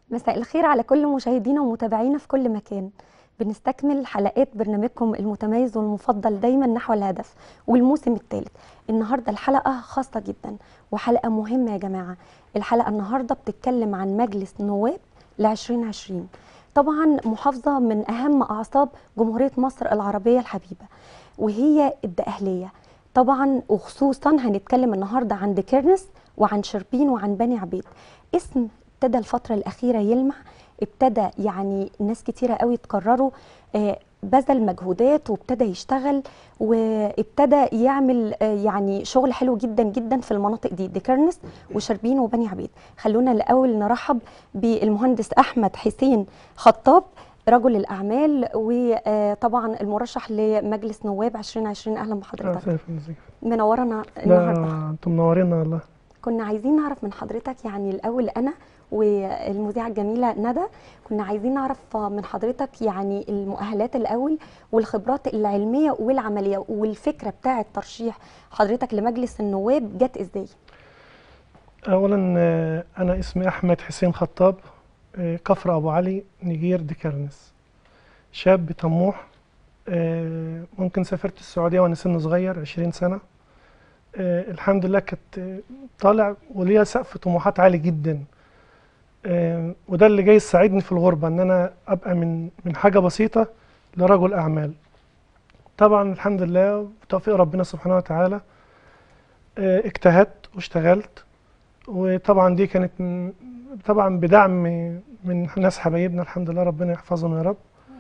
مساء الخير على كل مشاهدينا ومتابعينا في كل مكان. بنستكمل حلقات برنامجكم المتميز والمفضل دايما نحو الهدف والموسم الثالث. النهارده الحلقة خاصة جدا وحلقة مهمة يا جماعة. الحلقة النهارده بتتكلم عن مجلس نواب ل 2020. طبعا محافظة من أهم أعصاب جمهورية مصر العربية الحبيبة، وهي الدقهلية. طبعا وخصوصا هنتكلم النهارده عن ديكيرنس وعن شربين وعن بني عبيد. اسم ابتدى الفترة الأخيرة يلمع، ابتدى يعني ناس كتيرة قوي تقرروا، بذل مجهودات وابتدى يشتغل وابتدى يعمل يعني شغل حلو جدا جدا في المناطق دي، ديكرنس وشربين وبني عبيد. خلونا الأول نرحب بالمهندس أحمد حسين خطاب، رجل الأعمال وطبعا المرشح لمجلس نواب 2020. أهلا بحضرتك، منورنا النهارده. لا انتم منورينا والله. كنا عايزين نعرف من حضرتك، يعني الأول أنا والمذيعة الجميلة ندى، كنا عايزين نعرف من حضرتك يعني المؤهلات الأول والخبرات العلمية والعملية والفكرة بتاعة ترشيح حضرتك لمجلس النواب جت إزاي؟ أولا أنا اسمي أحمد حسين خطاب، كفر أبو علي، نجير ديكرنس. شاب طموح، ممكن سافرت السعودية وأنا سن صغير 20 سنة. الحمد لله كنت طالع وليا سقف طموحات عالي جدا، وده اللي جاي يساعدني في الغربة، ان انا ابقى من حاجة بسيطة لرجل اعمال. طبعا الحمد لله بتوفيق ربنا سبحانه وتعالى اجتهدت واشتغلت، وطبعا دي كانت طبعا بدعم من ناس حبايبنا، الحمد لله ربنا يحفظهم يا رب.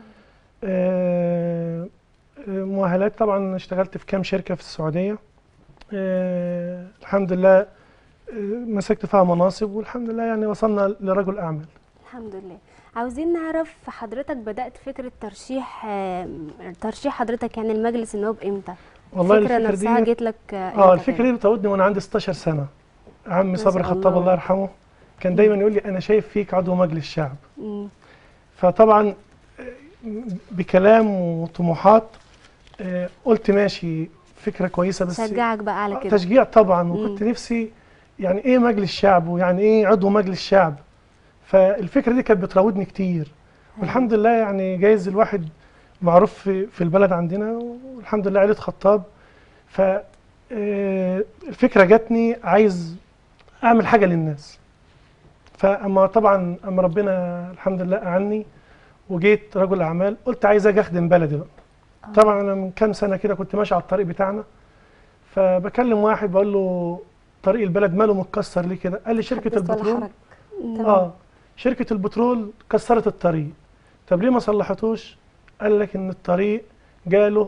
مؤهلات، طبعا اشتغلت في كام شركة في السعودية، الحمد لله مسكت فيها مناصب، والحمد لله يعني وصلنا لرجل اعمال. الحمد لله. عاوزين نعرف حضرتك بدأت فكرة ترشيح حضرتك يعني المجلس النواب امتى؟ والله الفكرة نفسها دي جت لك امتى؟ الفكرة دي بتعودني وانا عندي 16 سنة. عمي صبري خطاب الله يرحمه كان دايما يقول لي انا شايف فيك عضو مجلس شعب. فطبعا بكلام وطموحات قلت ماشي، فكرة كويسة، بس شجعك بقى على كده؟ تشجيع طبعا، وكنت نفسي يعني ايه مجلس شعب ويعني ايه عضو مجلس شعب. فالفكرة دي كانت بتراودني كتير، والحمد لله يعني جايز الواحد معروف في البلد عندنا، والحمد لله عيلة خطاب. فالفكرة جاتني عايز اعمل حاجة للناس. فاما طبعا اما ربنا الحمد لله اعني وجيت رجل اعمال، قلت عايز اجي اخدم بلدي بقى. طبعا انا من كام سنة كده كنت ماشي على الطريق بتاعنا، فبكلم واحد بقول له طريق البلد ماله متكسر ليه كده؟ قال لي شركة البترول شركة البترول كسرت الطريق. طب ليه ما صلحتوش؟ قال لك ان الطريق جاله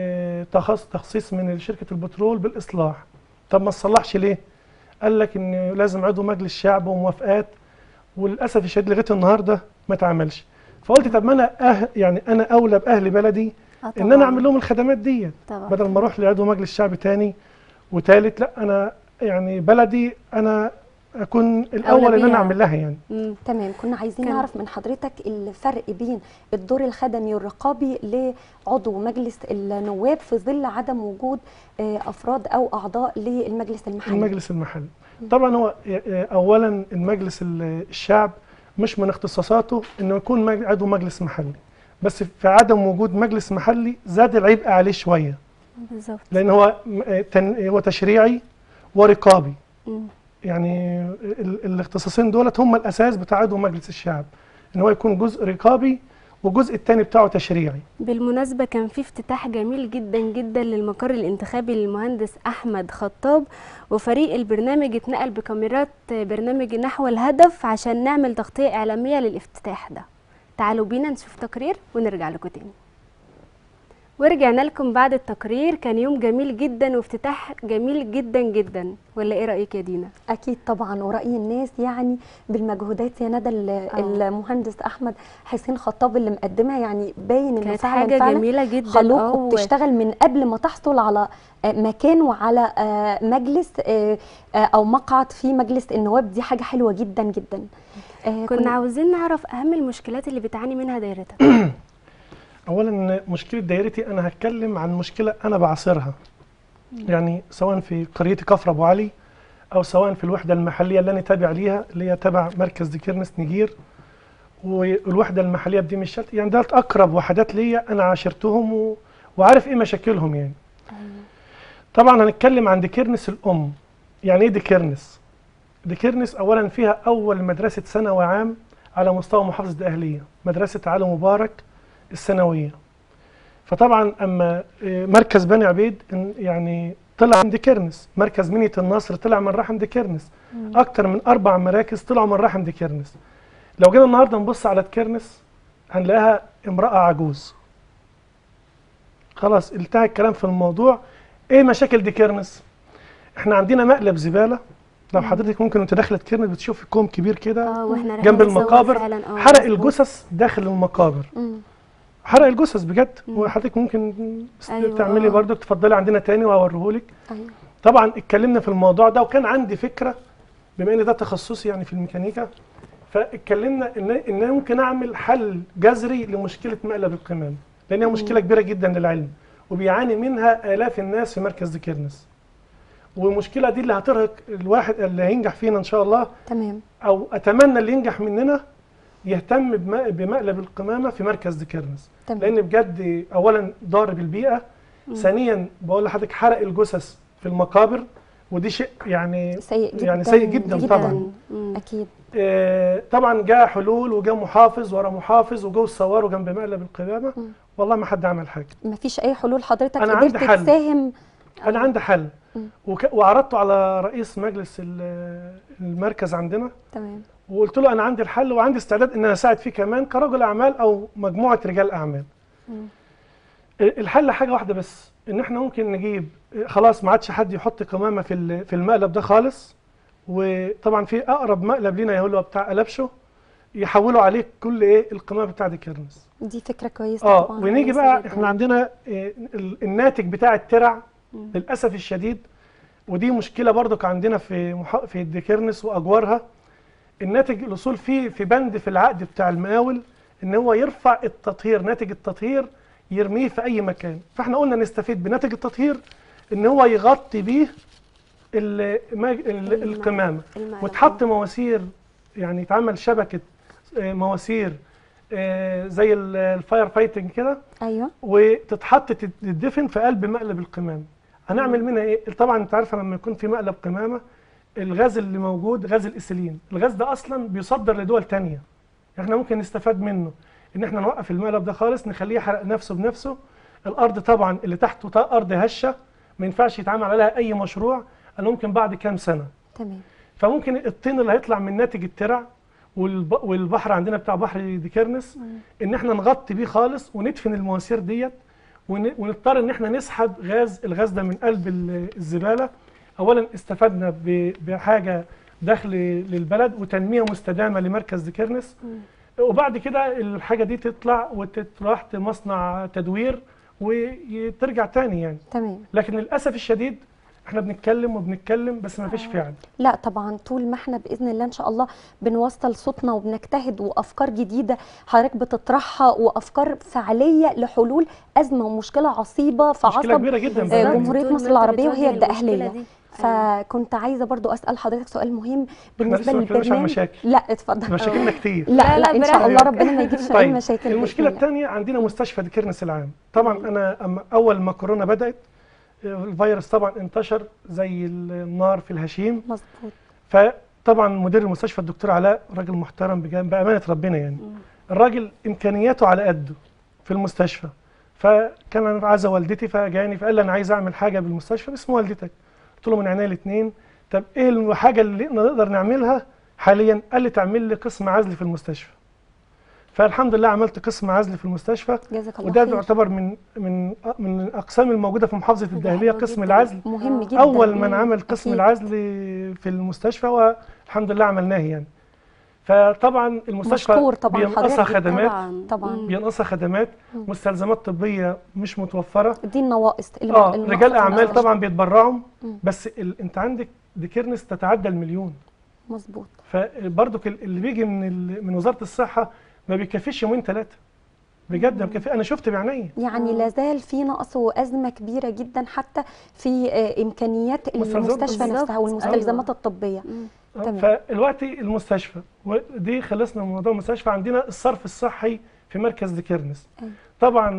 تخصيص من شركة البترول بالإصلاح. طب ما تصلحش ليه؟ قال لك ان لازم عضو مجلس شعب وموافقات، وللاسف الشديد لغايه النهارده ما اتعملش. فقلت طب ما انا يعني انا اولى باهل بلدي ان انا اعمل لهم الخدمات دي، بدل ما اروح لعضو مجلس شعب تاني وتالت. لا، انا يعني بلدي انا اكون الاول ان انا اعمل لها يعني. تمام. كنا عايزين نعرف من حضرتك الفرق بين الدور الخدمي والرقابي لعضو مجلس النواب في ظل عدم وجود افراد او اعضاء للمجلس المحلي. المجلس المحلي طبعا هو اولا المجلس الشعب مش من اختصاصاته انه يكون عضو مجلس محلي، بس في عدم وجود مجلس محلي زاد العبء عليه شويه. بالظبط. لان هو تشريعي ورقابي. يعني الاختصاصين دولت هم الاساس بتاع عضو مجلس الشعب، ان هو يكون جزء رقابي والجزء الثاني بتاعه تشريعي. بالمناسبة كان في افتتاح جميل جدا جدا للمقر الانتخابي للمهندس أحمد خطاب، وفريق البرنامج اتنقل بكاميرات برنامج نحو الهدف عشان نعمل تغطية إعلامية للافتتاح ده. تعالوا بينا نشوف تقرير ونرجع لكم تاني. ورجعنا لكم بعد التقرير. كان يوم جميل جدا وافتتاح جميل جدا جدا، ولا ايه رأيك يا دينا؟ اكيد طبعا، ورأي الناس يعني بالمجهودات يا ندى المهندس احمد حسين خطاب اللي مقدمها، يعني باين انه حاجه جميله جدا، خلوق وبتشتغل من قبل ما تحصل على مكان وعلى مجلس او مقعد في مجلس النواب. دي حاجه حلوه جدا جدا. كنا عاوزين نعرف اهم المشكلات اللي بتعاني منها دايرتك. اولا مشكله دايرتي، انا هتكلم عن مشكله انا بعاصرها، يعني سواء في قريتي كفر ابو علي او سواء في الوحده المحليه اللي انا تابع ليها، اللي هي تبع مركز ديكرنس نجير. والوحده المحليه بديم الشلت، يعني ده اقرب وحدات ليا انا عاشرتهم وعارف ايه مشاكلهم يعني. طبعا هنتكلم عن ديكيرنس الام. يعني ايه ديكيرنس؟ ديكيرنس اولا فيها اول مدرسه ثانوي عام على مستوى محافظه الدقهليه، مدرسه علي مبارك الثانويه. فطبعا اما مركز بني عبيد يعني طلع من ديكيرنس، مركز منية النصر طلع من رحم ديكيرنس، اكتر من 4 مراكز طلعوا من رحم ديكيرنس. لو جينا النهارده نبص على ديكيرنس هنلاقيها امراه عجوز. خلاص انتهى الكلام في الموضوع. ايه مشاكل ديكيرنس؟ احنا عندنا مقلب زباله، لو حضرتك ممكن وانت داخله كيرنس بتشوف كوم كبير كده واحنا جنب رايحين نصور المقابر، فعلا. حرق مظبوط. الجثث داخل المقابر، حرق الجثث بجد. وحضرتك ممكن أيوة تعملي برضو تفضلي عندنا تاني وهوريهولك. ايوه طبعا اتكلمنا في الموضوع ده وكان عندي فكره بما ان ده تخصصي يعني في الميكانيكا، فاتكلمنا ان ممكن اعمل حل جذري لمشكله مقلب القمامه، لانها مشكله كبيره جدا للعلم وبيعاني منها آلاف الناس في مركز ديكيرنس. والمشكله دي اللي هترهق الواحد اللي هينجح فينا ان شاء الله، تمام. او اتمنى اللي ينجح مننا يهتم بمقلب القمامه في مركز ديكيرنس، تمام. لان بجد اولا ضار بالبيئه، ثانيا بقول لحضرتك حرق الجثث في المقابر، ودي شيء يعني سيء جدا، يعني سيء جدا طبعا. اكيد. طبعا جاء حلول وجاء محافظ ورا محافظ وجو صوروا جنب مقلب القمامه، والله ما حد عمل حاجه. ما فيش اي حلول حضرتك أنا قدرت عندي حل. تساهم؟ انا عندي حل وعرضته على رئيس مجلس المركز عندنا، تمام. وقلت له انا عندي الحل وعندي استعداد ان انا اساعد فيه كمان كرجل اعمال او مجموعه رجال اعمال. الحل حاجه واحده بس، ان احنا ممكن نجيب خلاص ما عادش حد يحط قمامه في المقلب ده خالص، وطبعا في اقرب مقلب لينا هو بتاع قلبشه يحولوا عليه كل القمامه بتاع ديكيرنس. دي فكره كويسه طبعا. ونيجي بقى احنا عندنا الناتج بتاع الترع للاسف الشديد، ودي مشكله برضك عندنا في ديكيرنس واجوارها. الناتج الاصول فيه في بند في العقد بتاع المقاول ان هو يرفع التطهير، ناتج التطهير يرميه في اي مكان، فاحنا قلنا نستفيد بناتج التطهير ان هو يغطي بيه القمامه، وتحط مواسير، يعني يتعمل شبكه مواسير زي الفاير فايتنج كده. ايوه. وتتحط تدفن في قلب مقلب القمامه. هنعمل منها ايه؟ طبعا انت عارفه لما يكون في مقلب قمامه الغاز اللي موجود غاز الإيثيلين، الغاز ده اصلا بيصدر لدول تانية، احنا ممكن نستفاد منه ان احنا نوقف المقلب ده خالص، نخليه يحرق نفسه بنفسه. الارض طبعا اللي تحته ارض هشه ما ينفعش يتعمل عليها اي مشروع الا ممكن بعد كام سنه. تمام. فممكن الطين اللي هيطلع من ناتج الترع والبحر عندنا بتاع بحر ديكيرنس ان احنا نغطي بيه خالص وندفن المواسير ديت، ونضطر ان احنا نسحب الغاز ده من قلب الزباله. اولا استفدنا بحاجه دخل للبلد وتنميه مستدامه لمركز ديكيرنس، وبعد كده الحاجه دي تطلع وتروح مصنع تدوير وترجع تاني يعني. تمام. لكن للاسف الشديد احنا بنتكلم بس ما فيش فعل. لا طبعا، طول ما احنا باذن الله ان شاء الله بنوصل صوتنا وبنجتهد وافكار جديده حضرتك بتطرحها وافكار فعاليه لحلول ازمه ومشكله عصيبه في مشكله عصب كبيره جدا جمهوريه مصر العربيه وهي المشكلة الدقهليه. دي. فكنت عايزه برضو اسال حضرتك سؤال مهم بالنسبه لسه ما اتكلمناش عن للبرنامج. مشاكل. لا اتفضل. مشاكلنا كتير. لا ان شاء الله براحتك. ربنا ما يجيبش اي طيب مشاكل. المشكله الثانيه عندنا مستشفى ديكيرنس العام. طبعا انا اول ما كورونا بدات الفيروس طبعا انتشر زي النار في الهشيم. مظبوط. فطبعا مدير المستشفى الدكتور علاء راجل محترم بامانه ربنا يعني، الراجل امكانياته على قده في المستشفى. فكان عايزه والدتي فجاني فقال لي انا عايز اعمل حاجه بالمستشفى باسم والدتك. قلت له من عينيا الاثنين. طب ايه الحاجه اللي نقدر نعملها حاليا؟ قال لي تعمل لي قسم عزل في المستشفى. فالحمد لله عملت قسم عزل في المستشفى، جزاك الله وده خير. بيعتبر من الاقسام الموجوده في محافظه الدقهليه قسم العزل. مهم جدا. اول من عمل قسم أكيد. العزل في المستشفى والحمد لله عملناه يعني. فطبعا المستشفى مشكور طبعا بينقصها حضرتك. خدمات، طبعا بينقصها خدمات، مستلزمات طبيه مش متوفره. دي النواقص اللي رجال اعمال المستشفى. طبعا بيتبرعوا، بس انت عندك ديكيرنس تتعدى المليون. مظبوط. فبرضك اللي بيجي من وزاره الصحه ما بيكفيش يومين ثلاثه بجد، ما بيكفي. انا شفت بعيني يعني لازال في نقص وازمه كبيره جدا حتى في امكانيات المستشفى نفسها والمستلزمات الطبيه. تمام. فالوقتي المستشفى، ودي خلصنا من موضوع المستشفى. عندنا الصرف الصحي في مركز ديكيرنس. أيوة. طبعا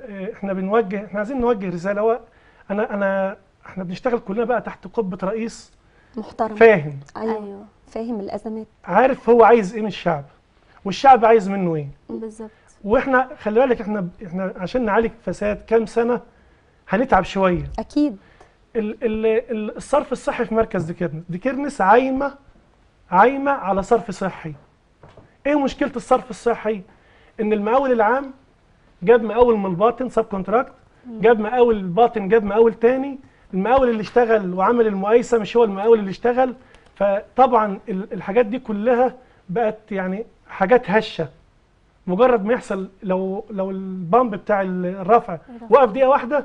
احنا عايزين نوجه رساله. هو احنا بنشتغل كلنا بقى تحت قبه رئيس محترم. فاهم، ايوه فاهم الازمات. عارف هو عايز ايه من الشعب والشعب عايز منه ايه. بالظبط. واحنا خلي بالك احنا عشان نعالج فساد كام سنه هنتعب شويه. اكيد. الصرف الصحي في مركز ديكيرنس عايمه على صرف صحي. ايه مشكله الصرف الصحي؟ ان المقاول العام جاب مقاول من الباطن سب كونتراكت، جاب مقاول الباطن جاب مقاول تاني، المقاول اللي اشتغل وعمل المقايسه مش هو المقاول اللي اشتغل. فطبعا الحاجات دي كلها بقت يعني حاجات هشه. مجرد ما يحصل لو البامب بتاع الرفع وقف دقيقه واحده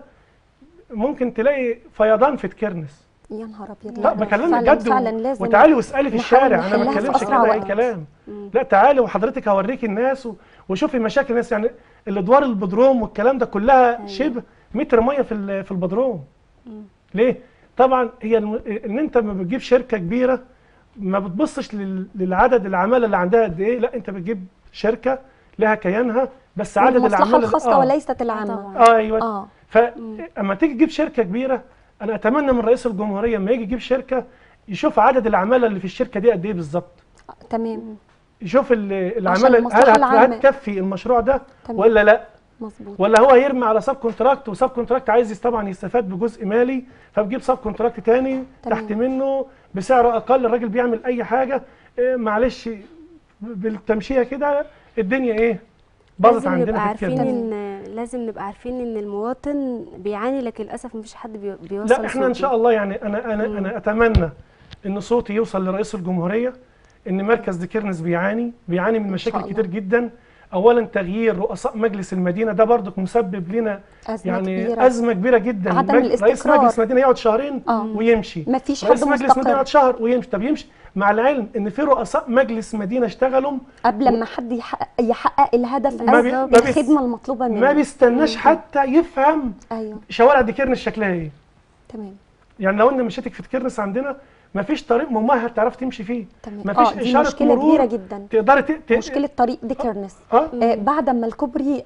ممكن تلاقي فيضان في ديكيرنس. يا نهار ابيض. لا بكلمك جد فعلا لازم وتعالي واسالي في الشارع. انا ما نحلها في بتكلمش أسرع كده اي وقت. كلام. لا تعالي وحضرتك هوريكي الناس وشوفي مشاكل الناس. يعني الادوار البدروم والكلام ده كلها شبه متر ميه في البدروم. ليه؟ طبعا هي ان انت ما بتجيب شركه كبيره ما بتبصش للعدد العماله اللي عندها قد ايه. لا انت بتجيب شركه لها كيانها بس عدد المصلحه العماله الخاصه وليست العامه. ايوه. فاما تيجي تجيب شركه كبيره، انا اتمنى من رئيس الجمهوريه لما يجي يجيب شركه يشوف عدد العماله اللي في الشركه دي قد ايه بالظبط. تمام. يشوف العماله هل هتكفي المشروع ده ولا لا. مظبوط. ولا هو يرمي على سب كونتراكت، وسب كونتراكت عايز طبعا يستفاد بجزء مالي فبجيب سب كونتراكت تاني تحت منه بسعر اقل. الراجل بيعمل اي حاجه معلش بالتمشيه كده الدنيا ايه باظت عندنا في الكلام. لازم نبقى عارفين ان المواطن بيعاني، لكن للاسف مفيش حد بيوصل. لا احنا ان شاء الله يعني انا اتمنى ان صوتي يوصل لرئيس الجمهوريه ان مركز ديكيرنس بيعاني من مشاكل كتير جدا. اولا تغيير رؤساء مجلس المدينه ده برضك مسبب لنا يعني ازمه كبيره جدا. عدم الاستقرار. رئيس مجلس المدينه يقعد شهرين ويمشي. مفيش حد رئيس مجلس المدينه يقعد شهر ويمشي. طب يمشي مع العلم ان في رؤساء مجلس مدينه اشتغلوا قبل ما حد يحقق الهدف او الخدمه المطلوبه منه. ما بيستناش حتى يفهم شوارع ديكيرنس شكلها ايه. تمام. يعني لو ان مشيتك في ديكيرنس عندنا مفيش طريق ممهد تعرف تمشي فيه. تمام. مفيش دي مشكله كبيره جدا. تقدري مشكله طريق ديكيرنس. بعد ما الكوبري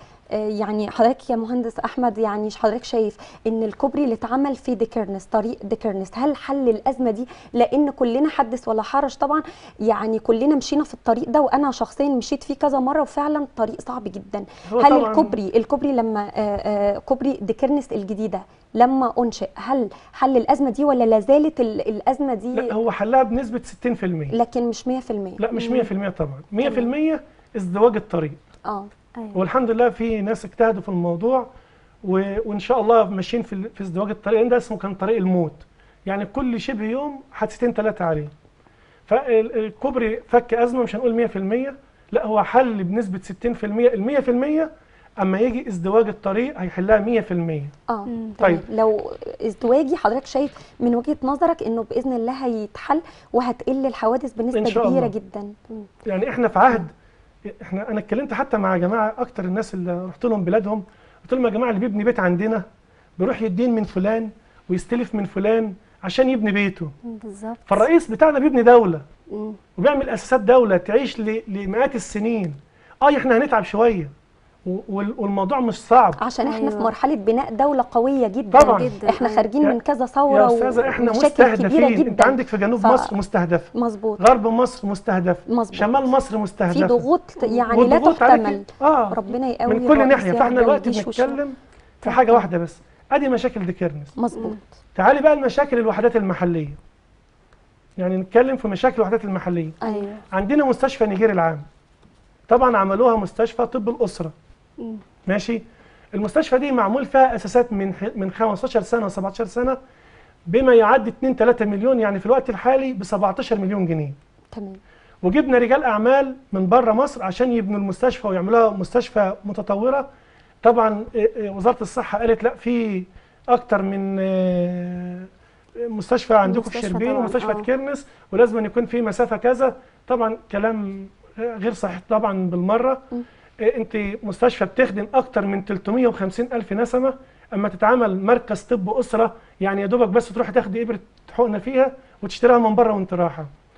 يعني حضرتك يا مهندس احمد يعني حضرتك شايف ان الكوبري اللي اتعمل في ديكيرنس طريق ديكيرنس هل حل الازمه دي؟ لان كلنا حدث ولا حرج طبعا، يعني كلنا مشينا في الطريق ده وانا شخصيا مشيت فيه كذا مره وفعلا طريق صعب جدا. هل الكوبري لما كوبري ديكيرنس الجديده لما انشئ هل حل الازمه دي ولا لا زالت الازمه دي؟ لا هو حلها بنسبه 60%. لكن مش 100%. لا مش 100% طبعا. 100% ازدواج الطريق. أيوة. والحمد لله في ناس اجتهدوا في الموضوع وان شاء الله ماشيين في ازدواج الطريق. ده اسمه كان طريق الموت، يعني كل شبه يوم حادثتين 3 عليه. فالكوبري فك ازمه مش هنقول 100%، لا هو حل بنسبه 60%. ال 100% اما يجي ازدواج الطريق هيحلها 100%. طيب لو ازدواجي حضرتك شايف من وجهه نظرك انه باذن الله هيتحل وهتقل الحوادث بنسبه كبيره جدا. يعني احنا في عهد انا اتكلمت حتى مع جماعه اكتر الناس اللي رحت لهم بلادهم، قلت لهم يا جماعه اللي بيبني بيت عندنا بيروح يدين من فلان ويستلف من فلان عشان يبني بيته. بالظبط. فالرئيس بتاعنا بيبني دوله وبيعمل اساسات دوله تعيش لمئات السنين. احنا هنتعب شويه والموضوع مش صعب عشان احنا في مرحله بناء دوله قويه جدا. طبعا احنا خارجين من كذا ثوره يا استاذه احنا مستهدفين. انت عندك في جنوب مصر مستهدفه، مظبوط، غرب مصر مستهدفه، مظبوط، شمال مصر مستهدفه، في ضغوط يعني لا تحتمل. ربنا يقوي من كل ناحيه. فاحنا دلوقتي بنتكلم في حاجه واحده بس، ادي مشاكل ديكيرنس. مظبوط. تعالي بقى المشاكل الوحدات المحليه. يعني نتكلم في مشاكل الوحدات المحليه. ايوه. عندنا مستشفى نيجير العام، طبعا عملوها مستشفى طب الاسره. ماشي. المستشفى دي معمول فيها اساسات من 15 سنه و17 سنه بما يعدي 2-3 مليون، يعني في الوقت الحالي ب 17 مليون جنيه. تمام. وجبنا رجال اعمال من بره مصر عشان يبنوا المستشفى ويعملوها مستشفى متطوره. طبعا وزاره الصحه قالت لا في اكتر من مستشفى عندكم في شربين ومستشفى ديكيرنس ولازم أن يكون في مسافه كذا. طبعا كلام غير صحيح طبعا بالمره. انت مستشفى بتخدم اكتر من 350,000 نسمه، اما تتعامل مركز طب اسره يعني يا دوبك بس تروح تاخدي ابره حقنه فيها وتشتريها من بره وانت رايحه.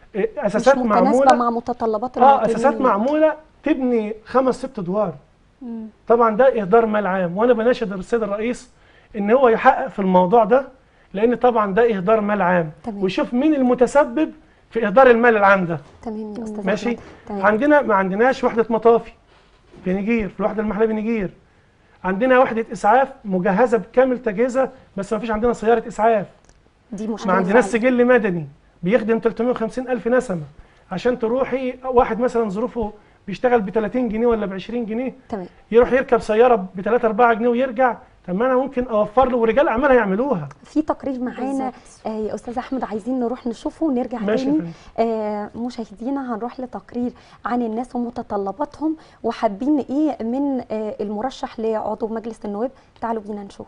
اساسات مش معموله متناسبه مع متطلبات المواطنين. اساسات معموله تبني 5 6 ادوار. طبعا ده اهدار مال عام، وانا بناشد السيد الرئيس ان هو يحقق في الموضوع ده، لان طبعا ده اهدار مال عام. تمام. ويشوف مين المتسبب في اهدار المال العام ده. تمام يا استاذ ماشي. أحمد. تمام. عندنا ما عندناش وحده مطافي في نجير، في الوحده المحليه بنجير. عندنا وحده اسعاف مجهزه بكامل تجهيزها، بس ما فيش عندنا سياره اسعاف. دي مشكله ما عندناش فعلا. سجل مدني بيخدم 350,000 نسمه. عشان تروحي واحد مثلا ظروفه بيشتغل ب 30 جنيه ولا ب 20 جنيه، تمام. يروح يركب سياره ب 3 4 جنيه ويرجع. طب ما انا ممكن اوفر له، ورجال اعمال هيعملوها. في تقرير معانا يا استاذ احمد، عايزين نروح نشوفه ونرجع ماشي تاني. مشاهدينا هنروح لتقرير عن الناس ومتطلباتهم وحابين ايه من المرشح لعضو مجلس النواب. تعالوا بينا نشوف.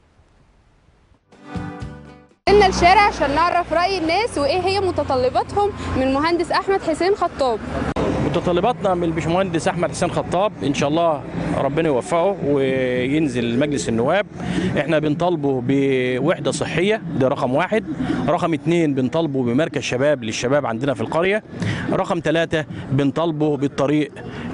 نزلنا الشارع عشان نعرف رأي الناس وايه هي متطلباتهم من المهندس احمد حسين خطاب. متطلباتنا من الباشمهندس احمد حسين خطاب ان شاء الله ربنا يوفقه وينزل مجلس النواب. احنا بنطالبه بوحده صحيه، ده رقم 1. رقم 2 بنطالبه بمركز شباب للشباب عندنا في القريه. رقم 3 بنطالبه بالطريق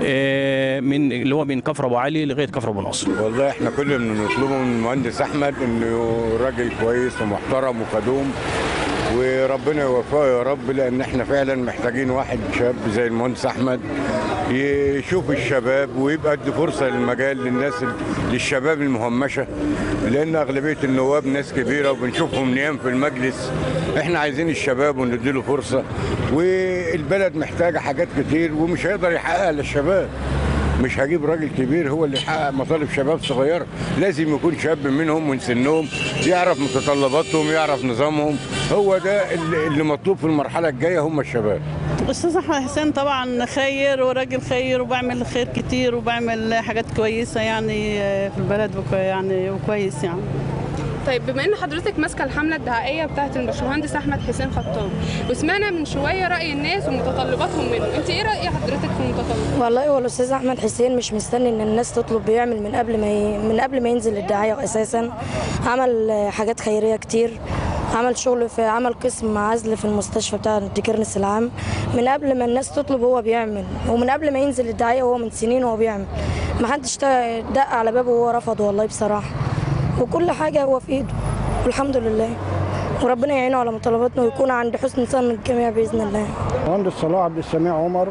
من اللي هو من كفر ابو علي لغايه كفر ابو ناصر. والله احنا كل اللي بنطلبه من المهندس احمد انه راجل كويس ومحترم وخدوم، وربنا يوفقه يا رب، لان احنا فعلا محتاجين واحد شاب زي المهندس احمد يشوف الشباب ويبقى ادي فرصه للمجال للناس، للشباب المهمشه، لان اغلبيه النواب ناس كبيره وبنشوفهم نيام في المجلس. احنا عايزين الشباب ونديله فرصه، والبلد محتاجه حاجات كتير ومش هيقدر يحققها للشباب. مش هجيب راجل كبير هو اللي يحقق مطالب شباب صغيره، لازم يكون شاب منهم من سنهم يعرف متطلباتهم يعرف نظامهم. هو ده اللي مطلوب في المرحله الجايه، هم الشباب. استاذ احمد حسين طبعا خير وراجل خير وبعمل خير كتير وبعمل حاجات كويسه يعني في البلد يعني وكويس يعني. طيب بما ان حضرتك ماسكه الحمله الدعائيه بتاعه الباشمهندس احمد حسين خطاب، وسمعنا من شويه راي الناس ومتطلباتهم منه، انت ايه راي حضرتك في المتطلبات؟ والله هو الاستاذ احمد حسين مش مستني ان الناس تطلب، بيعمل من قبل ما ينزل الدعايه اساسا. عمل حاجات خيريه كتير، عمل شغل في عمل قسم عزل في المستشفى بتاع ديكيرنس العام. من قبل ما الناس تطلب هو بيعمل، ومن قبل ما ينزل الدعايه هو من سنين وهو بيعمل. ما حدش دق على بابه وهو رفض والله بصراحه، وكل حاجه هو في ايده والحمد لله، وربنا يعينه على مطالباتنا ويكون عند حسن ظن الجميع باذن الله. مهندس صلاح عبد السميع عمر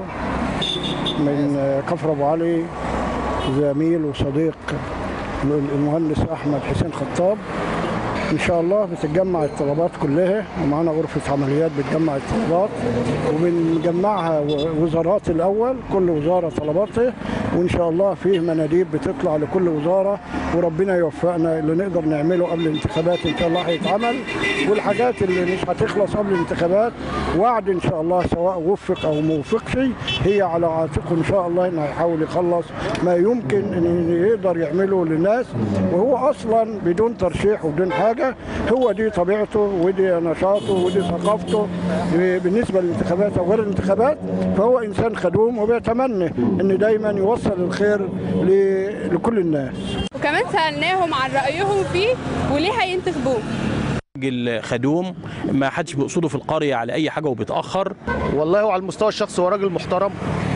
من كفر ابو علي، زميل وصديق المهندس احمد حسين خطاب. ان شاء الله بتتجمع الطلبات كلها، ومعانا غرفه عمليات بتجمع الطلبات وبنجمعها وزارات الاول، كل وزاره طلباتها، وان شاء الله فيه مناديب بتطلع لكل وزاره، وربنا يوفقنا اللي نقدر نعمله قبل الانتخابات ان شاء الله هيتعمل، والحاجات اللي مش هتخلص قبل الانتخابات وعد ان شاء الله سواء وفق او ما وفقش هي على عاتقه ان شاء الله، انه هيحاول يخلص ما يمكن ان يقدر يعمله للناس، وهو اصلا بدون ترشيح وبدون حاجه، هو دي طبيعته ودي نشاطه ودي ثقافته بالنسبه للانتخابات او غير الانتخابات. فهو انسان خدوم وبيتمنى ان دايما يوصل الخير لكل الناس. وكمان سالناهم عن رايهم فيه وليه هينتخبوه. راجل خدوم، ما حدش بيقصده في القريه على اي حاجه وبيتاخر. والله على المستوى الشخصي هو راجل محترم،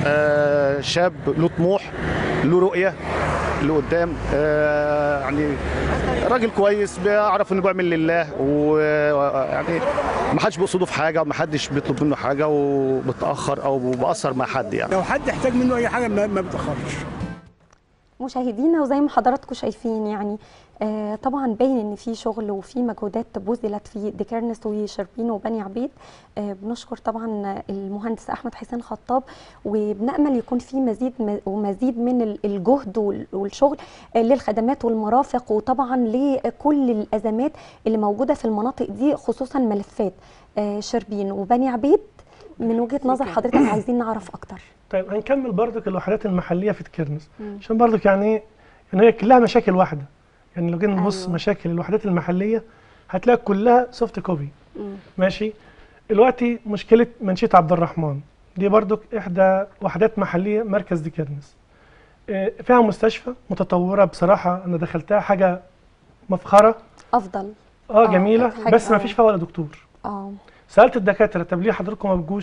شاب له طموح، له رؤيه لقدام، يعني راجل كويس بيعرف انه بيعمل لله، ويعني ما حدش بيقصده في حاجه وما حدش بيطلب منه حاجه وبتاخر او بأثر مع حد. يعني لو حد احتاج منه اي حاجه ما بتاخرش. مشاهدينا وزي ما حضراتكم شايفين يعني طبعا باين ان في شغل وفي مجهودات بذلت في ديكيرنس وشربين وبني عبيد. بنشكر طبعا المهندس احمد حسين خطاب، وبنامل يكون في مزيد من الجهد والشغل للخدمات والمرافق، وطبعا لكل الازمات اللي موجوده في المناطق دي، خصوصا ملفات شربين وبني عبيد. من وجهه نظر حضرتك عايزين نعرف اكتر. طيب هنكمل برضك الوحدات المحليه في ديكيرنس، عشان برضك يعني هي كلها مشاكل واحده. يعني لو جينا نبص مشاكل الوحدات المحليه هتلاقي كلها سوفت كوبي. ماشي. دلوقتي مشكله منشيه عبد الرحمن دي برضك احدى وحدات محليه مركز ديكيرنس، فيها مستشفى متطوره بصراحه، انا دخلتها حاجه مفخره افضل جميله، بس ما فيش فيها ولا دكتور. اه سالت الدكاتره طب ليه حضراتكم ما بتجوش؟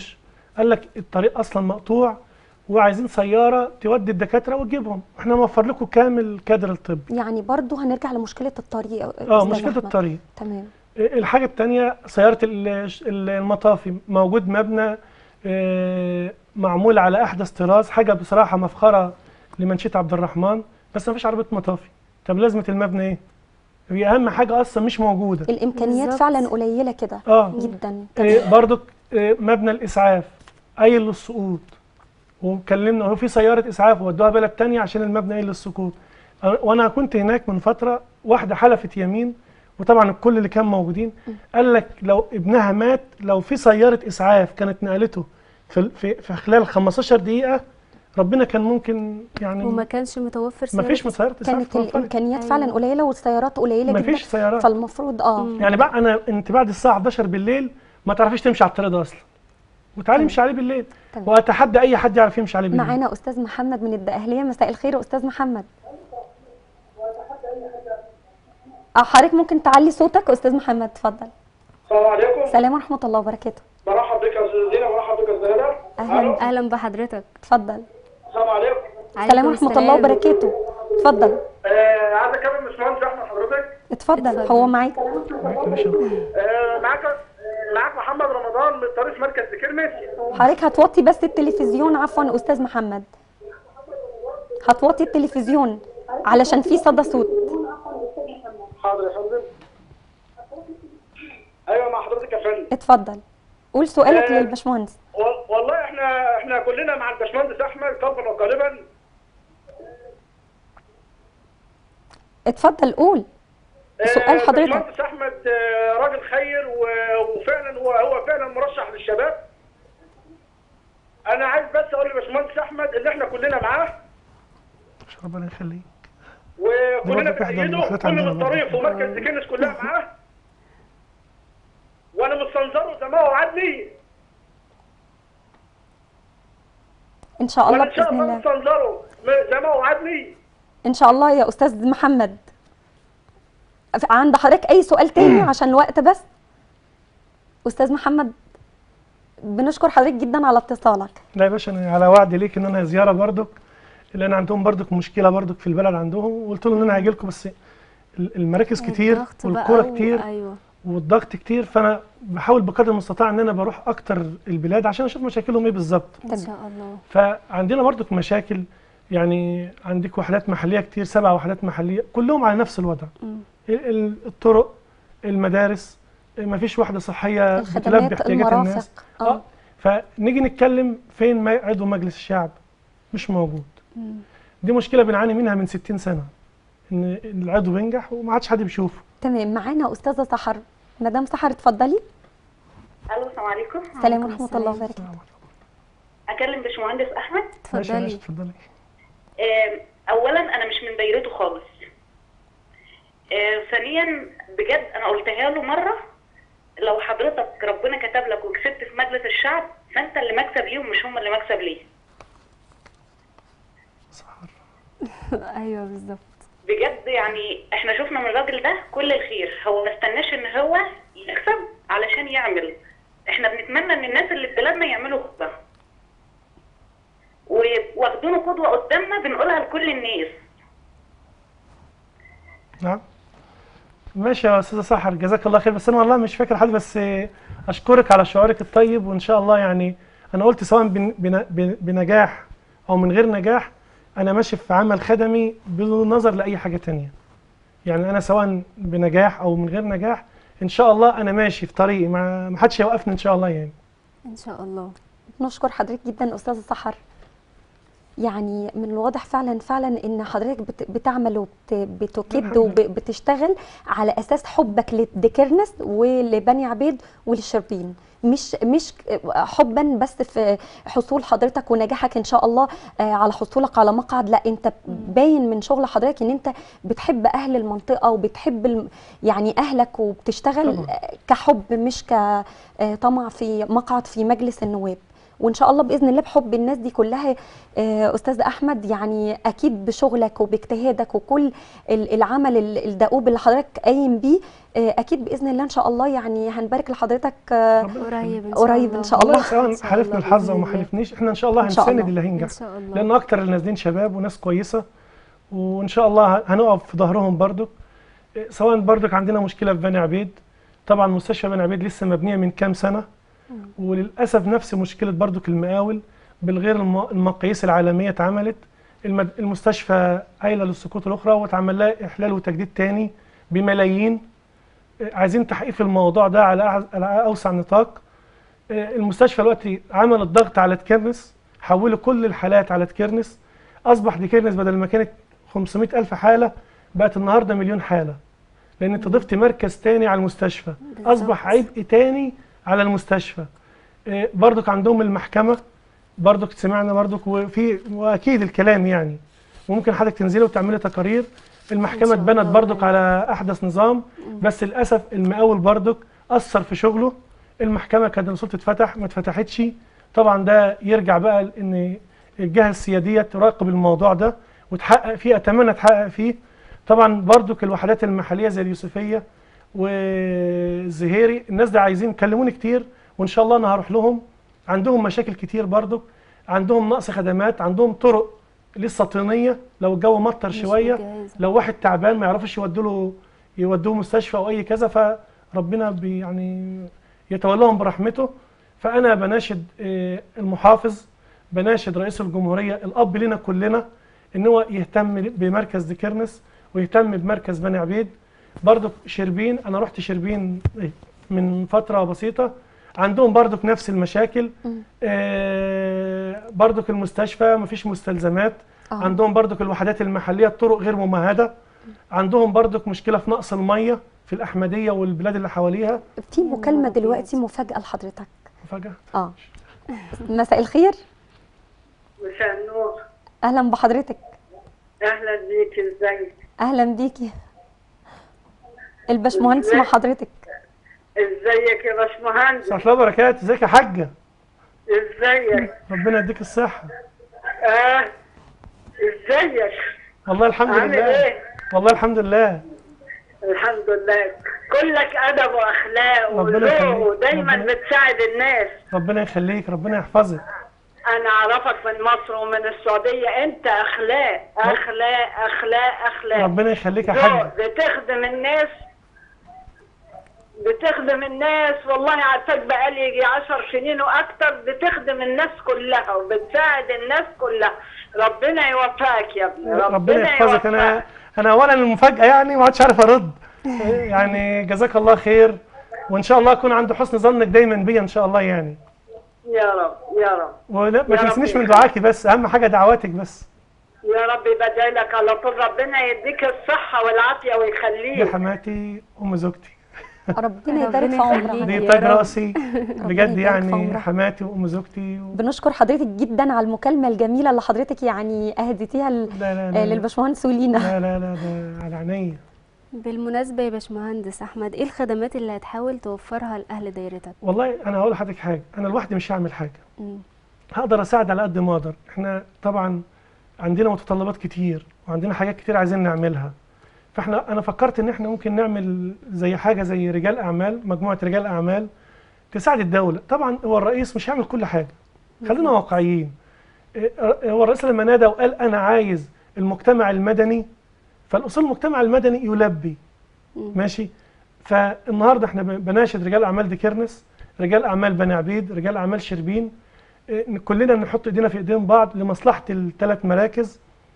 قال لك الطريق اصلا مقطوع وعايزين سياره تودي الدكاتره وتجيبهم، احنا نوفر لكم كامل كادر الطبي. يعني برضو هنرجع لمشكله الطريق. مشكله الطريق. تمام. الحاجه الثانيه سياره المطافي، موجود مبنى معمول على احدث طراز، حاجه بصراحه مفخره لمنشيه عبد الرحمن، بس ما فيش عربيه مطافي. طب لازمه المبنى ايه؟ هي اهم حاجه اصلا مش موجوده. الامكانيات بالظبط. فعلا قليله كده جدا. برضك مبنى الاسعاف قايل للسقوط، وكلمنا هو في سياره اسعاف ودوها بلد تانية عشان المبنى قايل للسقوط. وانا كنت هناك من فتره، واحده حلفت يمين، وطبعا الكل اللي كان موجودين قال لك لو ابنها مات، لو في سياره اسعاف كانت نقلته في خلال 15 دقيقه، ربنا كان ممكن يعني. وما كانش متوفر ما فيش سيارات اسعاف. كانت الامكانيات فعلا قليله والسيارات قليله ما جدا. ما فيش سيارات. فالمفروض يعني بقى انت بعد الساعه 11 بالليل ما تعرفيش تمشي على الطريق ده اصلا، وتعالي امشي عليه بالليل. واتحدى اي حد يعرف يمشي عليه بالليل. معانا استاذ محمد من الدقهليه. مساء الخير يا استاذ محمد. حضرتك ممكن تعلي صوتك يا استاذ محمد؟ اتفضل. السلام عليكم. السلام ورحمه الله وبركاته. مرحبا بك يا استاذ زينب، مرحبا بك يا استاذ هدى. اهلا بحضرتك. اتفضل. السلام عليكم. السلام ورحمه الله وبركاته. اتفضل. عايز اكلم باشمهندس احمد حضرتك. اتفضل. هو معاك. معاك محمد رمضان من طريق مركز كرمس. حضرتك هتوطي بس التلفزيون. عفوا استاذ محمد، هتوطي التلفزيون علشان في صدى صوت. حاضر يا فندم. ايوه مع حضرتك يا فندم. اتفضل قول سؤالك للباشمهندس. والله احنا كلنا مع الباشمهندس احمد قلبا وقالبا. اتفضل قول سؤال حضرتك. الباشمهندس احمد راجل خير وفعلا هو فعلا مرشح للشباب. انا عايز بس اقول للباشمهندس احمد ان احنا كلنا معاه. ربنا يخليك. وكلنا بنأيده، كل الطريق ومركز كنس كلها معاه. وانا مستنظره زي ما هو وعدني. ان شاء الله باذن الله. وانا ان شاء الله مستنظره زي ما هو وعدني. ان شاء الله يا استاذ محمد. عند حضرتك اي سؤال تاني عشان الوقت بس؟ استاذ محمد بنشكر حضرتك جدا على اتصالك. لا يا باشا، انا على وعد ليك ان انا زياره برضك، لان عندهم برضك مشكله برضك في البلد عندهم، وقلت لهم ان انا هاجي لكم، بس المراكز كتير والكوره كتير. ايوه. والضغط كتير، فانا بحاول بقدر المستطاع ان انا بروح اكتر البلاد عشان اشوف مشاكلهم ايه بالظبط. ان شاء الله. فعندنا برضك مشاكل، يعني عندك وحدات محليه كتير، 7 وحدات محليه كلهم على نفس الوضع. الطرق، المدارس، ما فيش وحده صحيه بتلبي احتياجات الناس. فنيجي نتكلم فين عضو مجلس الشعب؟ مش موجود. دي مشكله بنعاني منها من 60 سنه، ان العضو بينجح وما عادش حد بيشوفه. تمام. معانا استاذه سحر. مدام سحر اتفضلي. الو السلام عليكم. السلام ورحمه الله وبركاته. اكلم باشمهندس احمد؟ اتفضلي. اتفضلي. اولا انا مش من دايرته خالص. ثانيا بجد انا قلتها له مره، لو حضرتك ربنا كتب لك وكسبت في مجلس الشعب فانت اللي مكسب ليهم مش هم اللي مكسب ليه. ايوه بالظبط. بجد يعني احنا شفنا من الراجل ده كل الخير، هو ما استناش ان هو يكسب علشان يعمل. احنا بنتمنى ان الناس اللي في بلادنا يعملوا كده واخدونه قدوه قدامنا بنقولها لكل الناس. نعم ماشي يا استاذه سحر، جزاك الله خير. بس انا والله مش فاكر حد، بس اشكرك على شعورك الطيب، وان شاء الله يعني انا قلت سواء بنجاح او من غير نجاح انا ماشي في عمل خدمي بدون نظر لاي حاجه تانية. يعني انا سواء بنجاح او من غير نجاح ان شاء الله انا ماشي في طريقي، ما حدش هيوقفني ان شاء الله يعني. ان شاء الله. نشكر حضرتك جدا استاذه سحر. يعني من الواضح فعلا ان حضرتك بتعمل وبتكد وبتشتغل على اساس حبك لدكرنس ولبني عبيد وللشربين، مش حبا بس في حصول حضرتك ونجاحك ان شاء الله على حصولك على مقعد. لا، انت باين من شغل حضرتك ان انت بتحب اهل المنطقه وبتحب يعني اهلك، وبتشتغل كحب مش كطمع في مقعد في مجلس النواب. وان شاء الله باذن الله بحب الناس دي كلها. استاذ احمد، يعني اكيد بشغلك وباجتهادك وكل العمل الدؤوب اللي حضرتك قايم بيه، اكيد باذن الله ان شاء الله يعني هنبارك لحضرتك قريب ان شاء الله. سواء حالفنا الحظ او ما حالفنيش، احنا ان شاء الله هنساند اللي هينجح، لان اكتر اللي نازلين شباب وناس كويسه، وان شاء الله هنقف في ظهرهم برضو. سواء برضك عندنا مشكله في بني عبيد، طبعا مستشفى بني عبيد لسه مبنيه من كام سنه، وللاسف نفس مشكله برضك المقاول بالغير المقاييس العالميه اتعملت. المستشفى قايله للسقوط الاخرى واتعمل لها احلال وتجديد تاني بملايين. عايزين تحقيق في الموضوع ده على اوسع نطاق. المستشفى دلوقتي عمل الضغط على تكرنس، حولوا كل الحالات على تكرنس، اصبح تكرنس بدل ما كانت 500,000 حاله بقت النهارده مليون حاله، لان انت ضفت مركز تاني على المستشفى، اصبح عبء تاني على المستشفى. برضك عندهم المحكمه، برضك سمعنا برضك واكيد الكلام يعني وممكن حضرتك تنزلي وتعملي تقارير. المحكمه اتبنت برضك على احدث نظام، بس للاسف المقاول برضك اثر في شغله. المحكمه كانت المفروض تتفتح ما اتفتحتش. طبعا ده يرجع بقى ان الجهه السياديه تراقب الموضوع ده وتحقق فيه، اتمنى تحقق فيه. طبعا برضك الوحدات المحليه زي اليوسفيه والزهيري، الناس ده عايزين يكلموني كتير، وان شاء الله انا هروح لهم. عندهم مشاكل كتير برضك، عندهم نقص خدمات، عندهم طرق لسه طينيه، لو الجو مطر شويه لو واحد تعبان ما يعرفش يودوه مستشفى او اي كذا، فربنا يعني يتولاهم برحمته. فانا بناشد المحافظ، بناشد رئيس الجمهوريه، الاب لنا كلنا، ان هو يهتم بمركز ديكرنس ويهتم بمركز بني عبيد. برضك شربين، انا رحت شربين من فتره بسيطه، عندهم برضك نفس المشاكل. برضك المستشفى مفيش مستلزمات، عندهم برضك الوحدات المحليه الطرق غير ممهده، عندهم برضك مشكله في نقص الميه في الاحمديه والبلاد اللي حواليها. في مكالمه دلوقتي مفاجاه لحضرتك. مفاجاه؟ مساء الخير. مساء النور. اهلا بحضرتك. اهلا بيكي، ازيك؟ اهلا بيكي. الباشمهندس مع حضرتك. ازيك يا باشمهندس؟ ورحمة الله وبركاته. ازيك يا حاجه؟ ازيك؟ ربنا يديك الصحه. ازيك؟ والله الحمد لله. عامل ايه؟ والله الحمد لله. الحمد لله، كلك ادب واخلاق وذوق ودايما بتساعد الناس. ربنا يخليك، ربنا يحفظك. انا اعرفك من مصر ومن السعوديه، انت اخلاق اخلاق اخلاق اخلاق. ربنا يخليك يا حاج. بتخدم الناس، بتخدم الناس، والله عارفاك بقالي يجي 10 سنين واكتر، بتخدم الناس كلها وبتساعد الناس كلها. ربنا يوفقك يا ابني، ربنا يحفظك. انا اولا المفاجاه يعني ما عادش عارف ارد. يعني جزاك الله خير، وان شاء الله اكون عند حسن ظنك دايما بيا ان شاء الله يعني. يا رب يا رب. ولا ما تنسنيش من دعاكي، بس اهم حاجه دعواتك بس. يا رب بدعي لك على طول، ربنا يديك الصحه والعافيه ويخليك. يا حماتي ام زوجتي. ربنا يبارك في عمرك. دي تاج راسي بجد يعني، حماتي وام زوجتي بنشكر حضرتك جدا على المكالمه الجميله اللي حضرتك يعني اهديتيها للباشمهندس ولينا. لا لا لا، ده على عينيا. بالمناسبه يا باشمهندس احمد، ايه الخدمات اللي هتحاول توفرها لاهل دايرتك؟ والله انا هقول لحضرتك حاجه، انا لوحدي مش هعمل حاجه. هقدر اساعد على قد ما اقدر. احنا طبعا عندنا متطلبات كتير وعندنا حاجات كتير عايزين نعملها، انا فكرت ان احنا ممكن نعمل زي حاجه زي رجال اعمال، مجموعه رجال اعمال تساعد الدوله. طبعا هو الرئيس مش هيعمل كل حاجه، خلينا واقعيين. هو الرئيس لما نادى وقال انا عايز المجتمع المدني، فالاصول المجتمع المدني يلبي ماشي. فالنهارده احنا بناشد رجال اعمال ديكرنس، رجال اعمال بني عبيد، رجال اعمال شربين، كلنا نحط ايدينا في ايدين بعض لمصلحه الثلاث مراكز،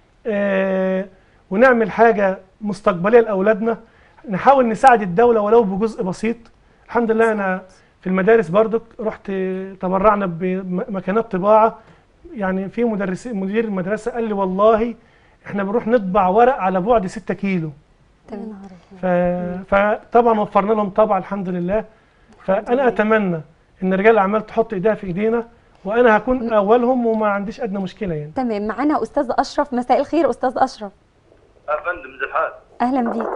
ونعمل حاجه مستقبليه لاولادنا. نحاول نساعد الدوله ولو بجزء بسيط. الحمد لله انا في المدارس برضك رحت تبرعنا بمكانات طباعه. يعني في مدير المدرسه قال لي والله احنا بنروح نطبع ورق على بعد 6 كيلو. فطبعا وفرنا لهم طبعا الحمد لله. فانا اتمنى ان رجال الاعمال تحط ايديها في ايدينا، وانا هكون اولهم وما عنديش ادنى مشكله يعني. تمام. معانا استاذ اشرف. مساء الخير استاذ اشرف. يا فندم ازي الحال؟ اهلا بيك.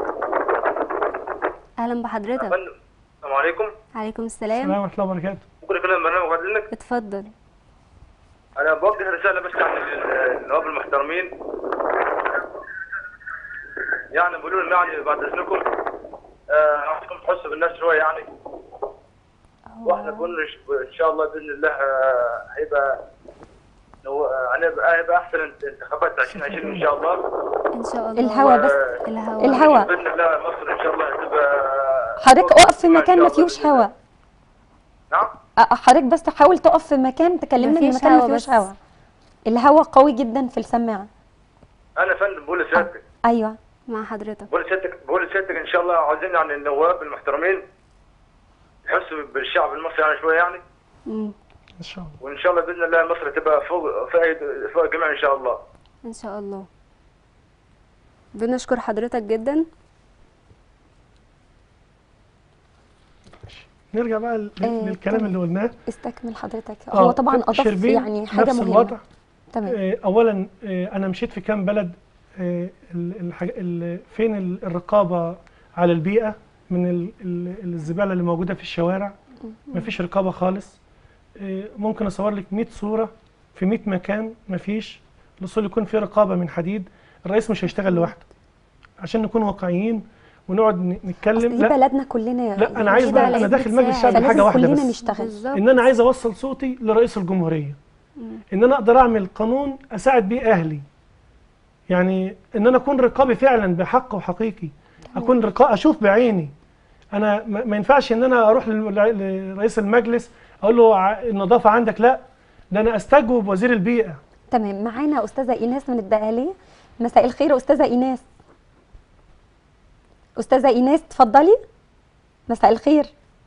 اهلا بحضرتك. يا فندم السلام عليكم. عليكم السلام. السلام ورحمه الله وبركاته. ممكن اكلم البرنامج بعد اذنك؟ اتفضل. انا بوجه رساله بس عن النواب المحترمين، يعني بقولوا لهم يعني بعد اذنكم عايزكم تحسوا بالناس شويه يعني، واحنا كنا ان شاء الله باذن الله هيبقى احسن انتخابات 2020 ان شاء الله. ان شاء الله. الهوا بس الهوا باذن الله مصر ان شاء الله هتبقى. حضرتك اقف في مكان ما فيهوش هوا. نعم. حضرتك بس تحاول تقف في مكان تكلمنا في مكان ما فيهوش هوا. الهوا قوي جدا في السماعه. انا فندم بقول لسيادتك. ايوه مع حضرتك. بقول لسيادتك ان شاء الله عاوزين يعني النواب المحترمين يحسوا بالشعب المصري يعني شويه يعني. ان شاء الله. وان شاء الله باذن الله مصر تبقى فوق الجميع ان شاء الله. ان شاء الله. بنشكر حضرتك جدا. نرجع بقى للكلام اللي قلناه. استكمل حضرتك. هو طبعا اضاف يعني حاجه نفس مهمه. الوضع. تمام. اولا انا مشيت في كام بلد فين الرقابه على البيئه من الزباله اللي موجوده في الشوارع. مفيش رقابه خالص. ممكن اصور لك 100 صوره في 100 مكان مفيش. الاصول يكون في رقابه من حديد. الرئيس مش هيشتغل لوحده. عشان نكون واقعيين ونقعد نتكلم. لا بلدنا كلنا. لا انا عايز بقى انا داخل مجلس الشعب بحاجه واحده بس. نشتغل. ان انا عايز اوصل صوتي لرئيس الجمهوريه. ان انا اقدر اعمل قانون اساعد بيه اهلي. يعني ان انا اكون رقابي فعلا بحق وحقيقي. اكون رقابي اشوف بعيني. انا ما ينفعش ان انا اروح لرئيس المجلس اقول له النظافه عندك، لا ده انا استجوب وزير البيئه. تمام. معانا استاذه ايناس من الدقهليه. مساء الخير استاذه ايناس. استاذه ايناس اتفضلي. مساء الخير.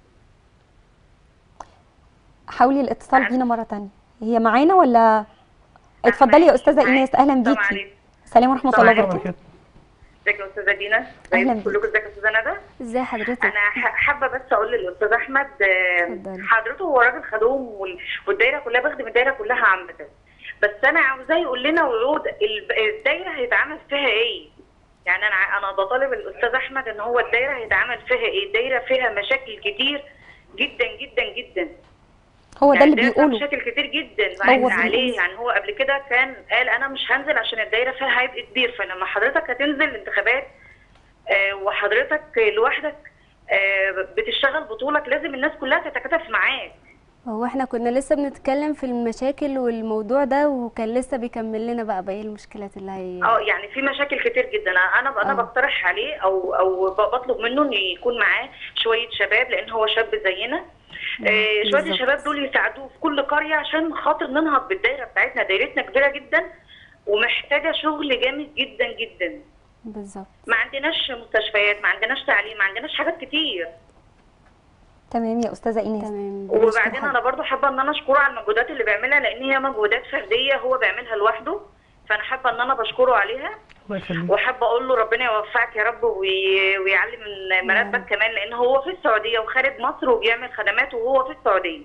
حاولي الاتصال بينا مره ثانيه. هي معانا ولا؟ اتفضلي يا استاذه ايناس. اهلا بيكي. السلام ورحمه الله وبركاته. ازيك يا استاذه دينا؟ اهلا بيكم كلكم. ازيك يا استاذه ندى؟ ازي حضرتك؟ انا حابه بس اقول للاستاذ احمد حضرته هو راجل خدوم والدايره كلها بخدم الدايره كلها عامه، بس انا عاوزاه يقول لنا وعود الدايره هيتعمل فيها ايه؟ يعني انا بطالب الاستاذ احمد ان هو الدايره هيتعمل فيها ايه؟ الدايره فيها مشاكل كتير جدا جدا جدا. هو يعني ده اللي بيقوله. مشاكل كتير جدا عليه. يعني هو قبل كده كان قال انا مش هنزل عشان الدايره فيها عبء كبير، فلما حضرتك هتنزل الانتخابات وحضرتك لوحدك بتشتغل بطولك لازم الناس كلها تتكاتف معاك. هو احنا كنا لسه بنتكلم في المشاكل والموضوع ده، وكان لسه بيكمل لنا بقى باقي المشكلات اللي هي يعني في مشاكل كتير جدا. انا بقترح عليه او بطلب منه ان يكون معاه شويه شباب، لان هو شاب زينا. شويه الشباب دول يساعدوه في كل قريه عشان خاطر ننهض بالدايره بتاعتنا. دايرتنا كبيره جدا ومحتاجه شغل جامد جدا جدا. بالظبط. ما عندناش مستشفيات، ما عندناش تعليم، ما عندناش حاجات كتير. تمام يا استاذه ايناس. تمام. وبعدين انا برضو حابه ان انا اشكره على المجهودات اللي بيعملها، لان هي مجهودات فرديه هو بيعملها لوحده، فانا حابه ان انا بشكره عليها. الله يخليك. وحابه اقول له ربنا يوفقك يا رب ويعلي من مراتبك كمان، لان هو في السعوديه وخارج مصر وبيعمل خدمات وهو في السعوديه.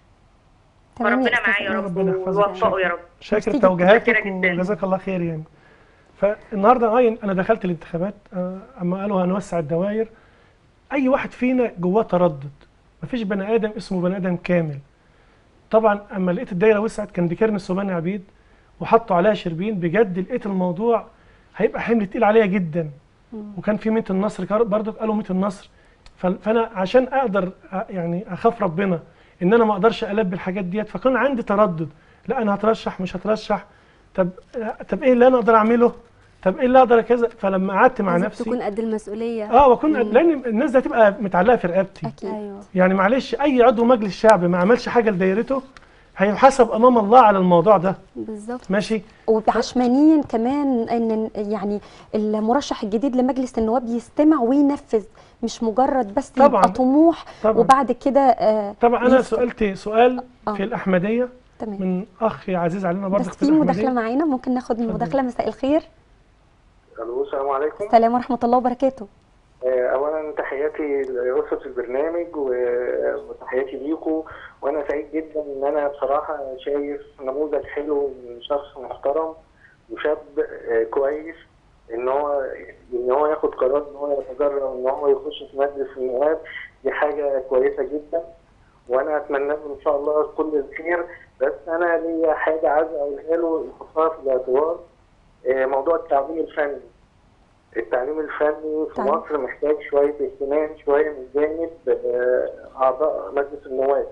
فربنا معاه يا رب ويوفقه يا رب. شاكر توجيهاتك وجزاك الله خير. يعني فالنهارده انا دخلت الانتخابات اما قالوا هنوسع الدوائر. اي واحد فينا جواه تردد. مفيش بني ادم اسمه بني ادم كامل. طبعا اما لقيت الدايره وسعت كان بكرن السوباني عبيد وحطوا عليها شربين، بجد لقيت الموضوع هيبقى حمل تقيل عليا جدا. وكان في 100 النصر برضه قالوا 100 النصر. فانا عشان اقدر يعني اخاف ربنا ان انا ما اقدرش البي الحاجات ديت، فكان عندي تردد. لا انا هترشح مش هترشح. طب ايه اللي انا اقدر اعمله؟ طب ايه اللي اقدر كذا؟ فلما قعدت مع نفسي تكون قد المسؤوليه. واكون لان الناس دي هتبقى متعلقه في رقبتي. اكيد. أيوه. يعني معلش اي عضو مجلس شعب ما عملش حاجه لدايرته هيحاسب امام الله على الموضوع ده. بالظبط. ماشي. وعشمانيا كمان ان يعني المرشح الجديد لمجلس النواب يستمع وينفذ، مش مجرد بس طبعًا. يبقى طموح طبعًا. وبعد كده طبعا انا سالت سؤال في الاحمديه. تمام. من اخ عزيز علينا برضه في مداخله معانا، ممكن ناخد المداخله. مساء الخير. الو السلام عليكم. السلام ورحمه الله وبركاته. اولا تحياتي لاسره البرنامج وتحياتي ليكم، وانا سعيد جدا ان انا بصراحه شايف نموذج حلو من شخص محترم وشاب كويس ان هو ياخد قرار ان هو يتجرأ ان هو يخش في مجلس النواب. دي حاجه كويسه جدا. وانا اتمنى له ان شاء الله كل الخير. بس انا ليا حاجه عايز اقولها له يحطها في الاعتبار، موضوع التعليم الفني. التعليم الفني في مصر محتاج شويه اهتمام شويه من جانب اعضاء مجلس النواب،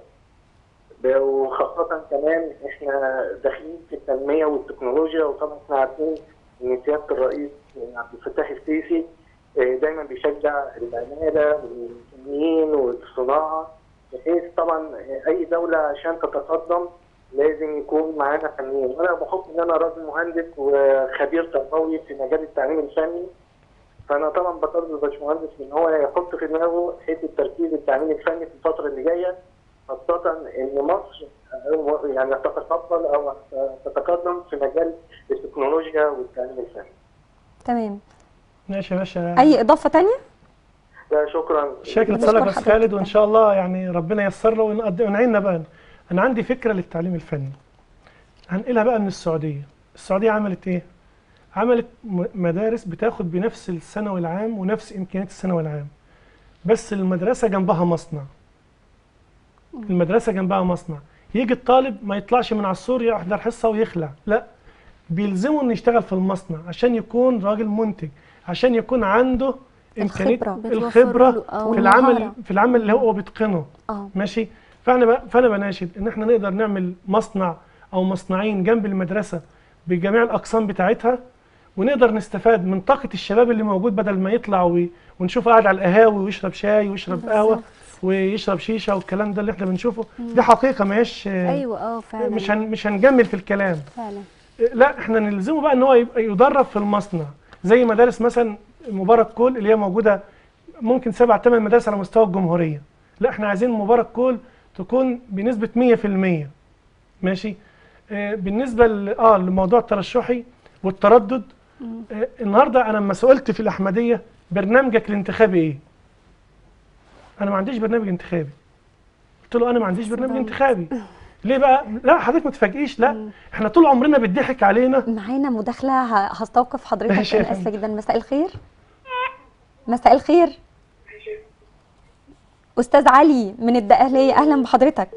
وخاصه كمان احنا داخلين في التنميه والتكنولوجيا، وطبعا احنا عارفين ان سياده الرئيس عبد الفتاح السيسي دايما بيشجع العماله والفنيين والصناعه، بحيث طبعا اي دوله عشان تتقدم لازم يكون معانا فنيين. وانا بحكم ان انا راجل مهندس وخبير تربوي في مجال التعليم الفني، فانا طبعا بطالب الباشمهندس ان هو يحط في دماغه حته تركيز التعليم الفني في الفتره اللي جايه، خاصه ان مصر يعني تتقبل او تتقدم في مجال التكنولوجيا والتعليم الفني. تمام. ماشي يا باشا. اي اضافه ثانيه؟ لا شكرا. شكرا لك يا استاذ خالد، وان شاء الله يعني ربنا ييسر له ونعيننا بقى. انا عندي فكره للتعليم الفني هنقلها بقى من السعوديه. السعوديه عملت ايه؟ عملت مدارس بتاخد بنفس الثانوي العام ونفس امكانيات الثانوي العام، بس المدرسه جنبها مصنع. المدرسه جنبها مصنع، يجي الطالب ما يطلعش من على السور يحضر حصه ويخلع، لا، بيلزمه انه يشتغل في المصنع عشان يكون راجل منتج، عشان يكون عنده امكانيه الخبره في العمل اللي هو بيتقنه. ماشي. فانا بناشد ان احنا نقدر نعمل مصنع او مصنعين جنب المدرسه بجميع الاقسام بتاعتها، ونقدر نستفاد من طاقه الشباب اللي موجود، بدل ما يطلع ونشوفه قاعد على القهاوي ويشرب شاي ويشرب قهوه ويشرب شيشه والكلام ده اللي احنا بنشوفه. دي حقيقه ما هيش فعلا مش هنجمل في الكلام فعلا. لا، احنا نلزمه بقى ان هو يدرب في المصنع، زي مدارس مثلا مبارك كول اللي هي موجوده ممكن 7 8 مدارس على مستوى الجمهوريه. لا، احنا عايزين مبارك كول تكون بنسبه 100%. ماشي. بالنسبه لموضوع الترشحي والتردد، النهارده انا لما سئلت في الاحمديه برنامجك الانتخابي ايه؟ انا ما عنديش برنامج انتخابي. قلت له انا ما عنديش برنامج انتخابي. ليه بقى؟ لا حضرتك ما تفاجئيش، لا احنا طول عمرنا بيضحك علينا. معانا مداخله هستوقف حضرتك. انا اسفه جدا. مساء الخير. مساء الخير. استاذ علي من الدقهليه، اهلا بحضرتك.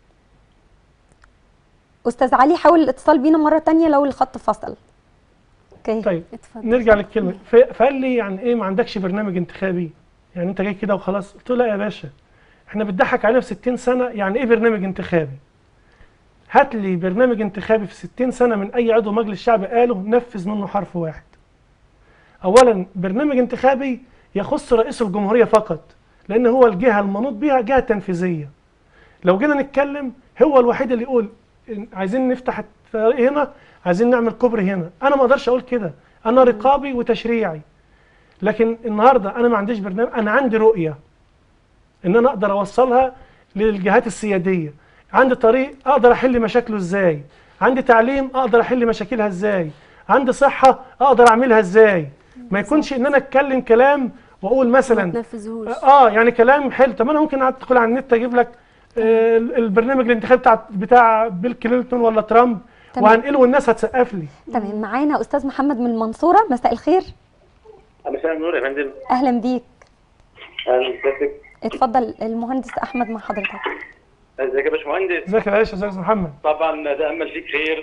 استاذ علي حاول الاتصال بينا مره ثانيه لو الخط فصل. اوكي طيب اتفضل. نرجع للكلمه. فقال لي يعني ايه ما عندكش برنامج انتخابي؟ يعني انت جاي كده وخلاص؟ قلت له لا يا باشا، احنا بنضحك علينا في 60 سنه. يعني ايه برنامج انتخابي؟ هات لي برنامج انتخابي في 60 سنه من اي عضو مجلس شعب قاله نفذ منه حرف واحد. اولا برنامج انتخابي يخص رئيس الجمهوريه فقط، لان هو الجهه المنوط بها جهه تنفيذيه. لو جينا نتكلم هو الوحيد اللي يقول عايزين نفتح الطريق هنا، عايزين نعمل كوبري هنا. انا ما اقدرش اقول كده، انا رقابي وتشريعي. لكن النهارده انا ما عنديش برنامج، انا عندي رؤيه ان انا اقدر اوصلها للجهات السياديه. عندي طريق اقدر احل مشاكله ازاي، عندي تعليم اقدر احل مشاكلها ازاي، عندي صحه اقدر اعملها ازاي. ما يكونش ان انا اتكلم كلام واقول مثلا يعني كلام حلو. طب انا ممكن ادخل على النت اجيب لك البرنامج الانتخابي بتاع بيل كلينتون ولا ترامب وهنقله والناس هتسقف لي. تمام. معانا استاذ محمد من المنصوره. مساء الخير. مساء النور يا فندم. اهلا بيك. اهلا بك. اتفضل المهندس احمد مع حضرتك. ازيك يا باشمهندس؟ ازيك يا باشا؟ ازيك يا محمد؟ طبعا ده امل فيك خير.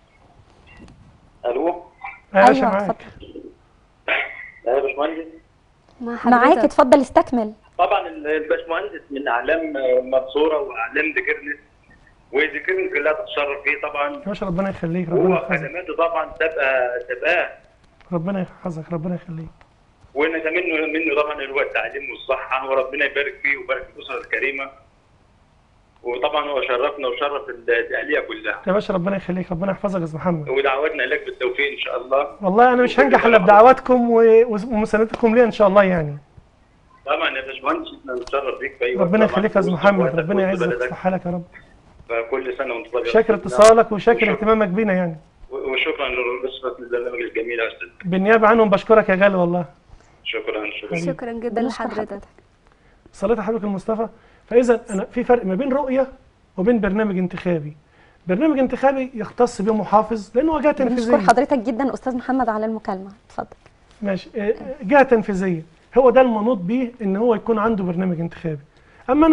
الو. يا باشا معاك. يا باشمهندس معاك، اتفضل استكمل. طبعا الباشمهندس من اعلام المنصوره واعلام ديكرنس، وديكرنس كلها تتشرف فيه طبعا. يا باشا ربنا يخليك. ربنا يحفظك. وخدماته طبعا سابقاه. ربنا يحفظك. ربنا يخليك. ونتمنى منه طبعا اللي هو التعليم والصحه، وربنا يبارك فيه ويبارك في الاسره الكريمه. وطبعا هو شرفنا وشرف الاهليه كلها. يا باشا ربنا يخليك. ربنا يحفظك يا استاذ محمد. ودعواتنا لك بالتوفيق ان شاء الله. والله انا مش هنجح الا بدعواتكم ومساندتكم ليا ان شاء الله يعني. طبعا يا باشمهندس احنا بنتشرف بيك في اي وقت. ربنا يخليك يا استاذ محمد. ربنا يعزك ويصلح حالك يا رب. فكل سنه وانت طيب. شاكر اتصالك وشاكر اهتمامك بينا يعني. وشكرا لرسمه البرنامج الجميل يا استاذ. بالنيابه عنهم بشكرك يا غالي والله. شكرا جدا لحضرتك. صليت على حضرتك المصطفى. فاذا انا في فرق ما بين رؤيه وبين برنامج انتخابي. برنامج انتخابي يختص به محافظ لانه جهه تنفيذيه. بشكر حضرتك جدا استاذ محمد على المكالمه. اتفضل. ماشي. جهه تنفيذيه هو ده المنوط به ان هو يكون عنده برنامج انتخابي. اما انا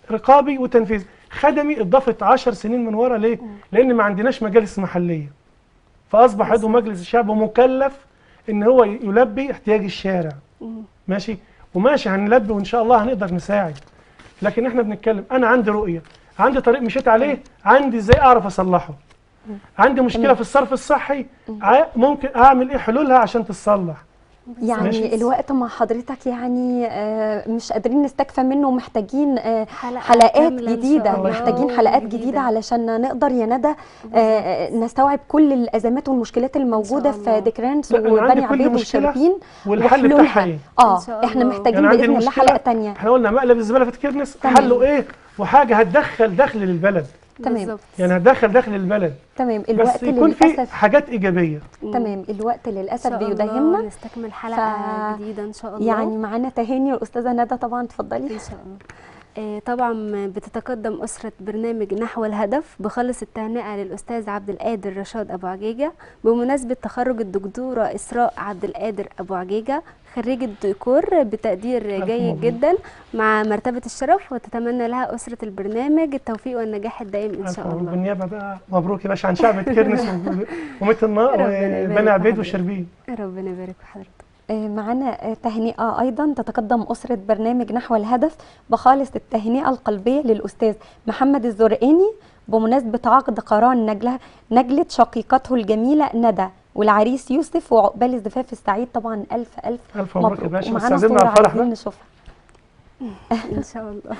رقابي وتنفيذي. خدمي اتضافت 10 سنين من ورا. ليه؟ لان ما عندناش مجالس محليه، فاصبح عضو مجلس الشعب مكلف ان هو يلبي احتياج الشارع. ماشي، وماشي هنلبي وان شاء الله هنقدر نساعد. لكن احنا بنتكلم، انا عندي رؤيه، عندي طريق مشيت عليه، عندي ازاي اعرف اصلحه، عندي مشكله في الصرف الصحي، ممكن اعمل ايه حلولها عشان تتصلح. يعني ماشي. الوقت مع حضرتك يعني مش قادرين نستكفى منه، ومحتاجين حلقات جديدة، محتاجين حلقات جديدة علشان نقدر يا ندى نستوعب كل الأزمات والمشكلات الموجودة في ديكرانس وبني عبيد وشربين والحل بتاعها ايه. احنا محتاجين يعني بإذن الله حلقة تانية. احنا قلنا مقلب الزبالة في ديكرانس حله ايه، وحاجة هتدخل دخل للبلد. تمام، يعني هتدخل دخل البلد. تمام. الوقت بس يكون في حاجات ايجابيه. تمام، الوقت للاسف بيداهمنا. نستكمل حلقه جديده ان شاء الله. يعني معانا تهاني الاستاذه ندى، طبعا اتفضلي. ان شاء الله. طبعا بتتقدم أسرة برنامج نحو الهدف بخالص التهنئة للأستاذ عبد القادر رشاد أبو عجيجة بمناسبة تخرج الدكتورة إسراء عبد القادر أبو عجيجة خريجة ديكور بتقدير جيد جدا مع مرتبة الشرف، وتتمنى لها أسرة البرنامج التوفيق والنجاح الدائم إن شاء الله. بالنيابة بقى مبروك يا باشا عن شعب كرنس ومثل النار وبني عبيد وشربين. ربنا يبارك في حضرتك. معنا تهنئة أيضا تتقدم أسرة برنامج نحو الهدف بخالص التهنئة القلبية للأستاذ محمد الزرقاني بمناسبة عقد قران نجلة شقيقته الجميلة ندى والعريس يوسف، وعقبال الزفاف السعيد. طبعا ألف مبروك يا باشا. ومعانا صورة عايزين نشوفها إن شاء الله.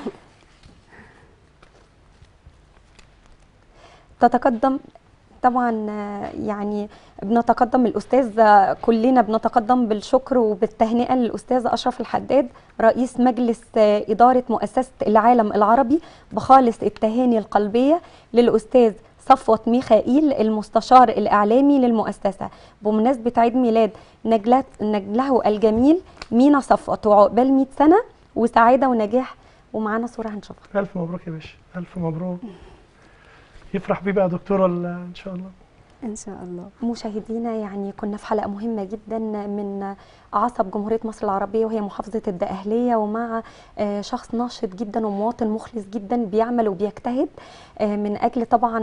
تتقدم طبعا يعني بنتقدم الأستاذ، كلنا بنتقدم بالشكر وبالتهنئة للأستاذ أشرف الحداد رئيس مجلس إدارة مؤسسة العالم العربي بخالص التهاني القلبية للأستاذ صفوت ميخائيل المستشار الإعلامي للمؤسسة بمناسبة عيد ميلاد نجله الجميل مينا صفوت، وعقبال 100 سنة وسعادة ونجاح. ومعانا صورة هنشوفها. ألف مبروك يا باشا، ألف مبروك. يفرح بيه بقى دكتورة إن شاء الله. إن شاء الله. مشاهدينا، يعني كنا في حلقة مهمة جدا من عصب جمهورية مصر العربية وهي محافظة الدقهلية، ومع شخص ناشط جدا ومواطن مخلص جدا بيعمل وبيجتهد من أجل طبعا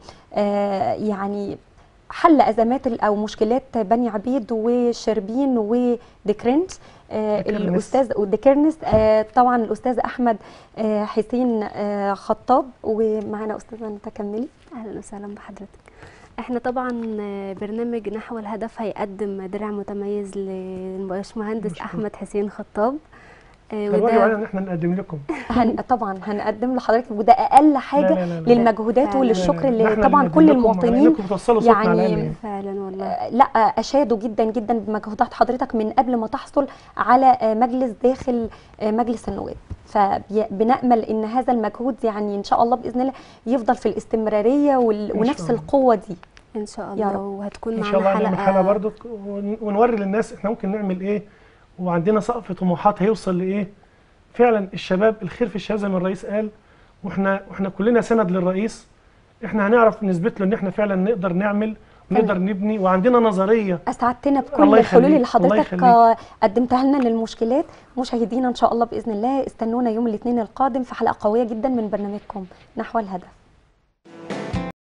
يعني حل أزمات أو مشكلات بني عبيد وشربين وديكرنس. الأستاذ وديكرنس طبعا الأستاذ أحمد حسين خطاب. ومعنا أستاذة نتكملي. أهلا وسهلا بحضرتك. احنا طبعا برنامج نحو الهدف هيقدم درع متميز للباشمهندس احمد حسين خطاب. وده ان احنا نقدم لكم طبعا هنقدم لحضرتك، وده اقل حاجه للمجهودات وللشكر اللي طبعا كل المواطنين يعني فعلا والله لا اشادوا جدا جدا بمجهودات حضرتك من قبل ما تحصل على مجلس داخل مجلس النواب. فبنأمل ان هذا المجهود يعني ان شاء الله باذن الله يفضل في الاستمراريه ونفس القوه دي ان شاء الله. وهتكون معانا ان شاء الله حلقه برضو ونوري للناس احنا ممكن نعمل ايه، وعندنا سقف طموحات هيوصل لايه. فعلا الشباب، الخير في الشباب زي ما الرئيس قال، واحنا كلنا سند للرئيس. احنا هنعرف نثبت له ان احنا فعلا نقدر نعمل ونقدر نبني، وعندنا نظريه. اسعدتنا بكل الحلول اللي حضرتك قدمتها لنا للمشكلات. مشاهدينا ان شاء الله باذن الله استنونا يوم الاثنين القادم في حلقه قويه جدا من برنامجكم نحو الهدف.